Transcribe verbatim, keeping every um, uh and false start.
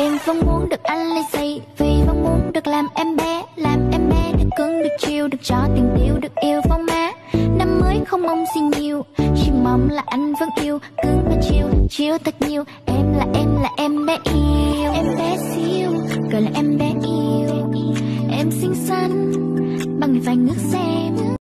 Em vẫn muốn được anh lay say, vì vẫn muốn được làm em bé, làm em bé được cưng, được chiều, được cho tiền tiêu, được yêu phong má. Năm mới không mong gì nhiều, chỉ mong là anh vẫn yêu, cưng và chiều, chiều thật nhiều. Em là em là em bé yêu, em bé siêu, gọi là em bé yêu. Em xinh xắn bằng vành nước xem.